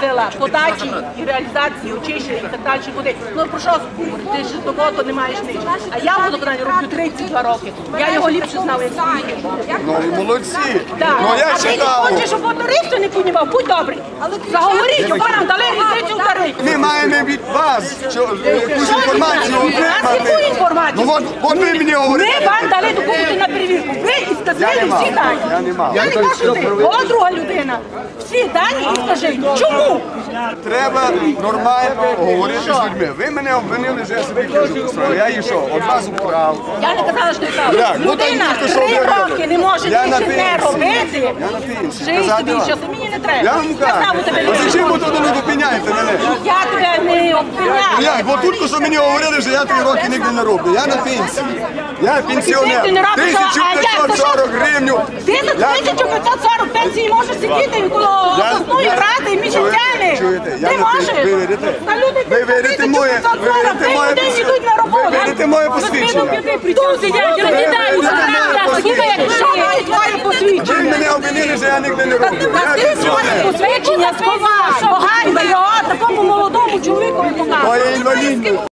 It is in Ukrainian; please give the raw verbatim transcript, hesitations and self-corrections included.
дозволила подачі і реалізації очищення і так далі води. Ну про що говорити? Ти ж до воду не маєш нічого. А я водоканалі роблю тридцять два роки. Я його ліпше знав, як свій. Ну і молодці. Так. Ну я А ти не читав. хочеш, щоб тариф не піднімав? Будь добрий. Заговоріть, щоб нам дали різницю в тарифі. Ми маємо від вас що, якусь інформацію Нас яку отримати. інформацію? Ну от, от ви мені говорите. Ми вам дали документи на перевірку. Ви і Я сказали не мав. всі дані. Я не мав. Я не кажу ти. Була друга людина. Всі дані і скажи, чому? Треба нормально говорити з людьми. Ви мене обвинили, що я себе кажу. Я її що, від вас украв. Я не казала, що ти Як? так. Ну, то Людина тільки що три ви робите. роки не може Я на більше не пенсії. робити. Я на пенсії. Жий Казати собі, вам. що мені не треба. Я вам сам кажу. у тебе А не зачем ви люблю. туди не зупиняєте мене? Я тебе не обвиняю. Як? Бо тільки що мені говорили, що я три роки ніде не роблю. Я на пенсії. Я пенсіонер. Ти не робиш, тисяча а як? п'ятсот сорок гривень. Ти за тисячу п'ятсот сорок пенсії можеш сидіти коло Я- обласної я- ради місяцями. Чуєте? Я Ти на можеш? пенсії. Ви вірите? Та люди Ви вірите моє? Ви вірите моє люди посвідчення? йдуть на роботу. Ви вірите моє посвідчення? Тут сидять, розглядають, розглядають, що мають твоє Ви посвідчення. мене обвинили, що я ніде не роблю. Я Ти своє пенсіонер. посвідчення сховав. Поганьба його такому молодому чоловіку Моє інвалідність.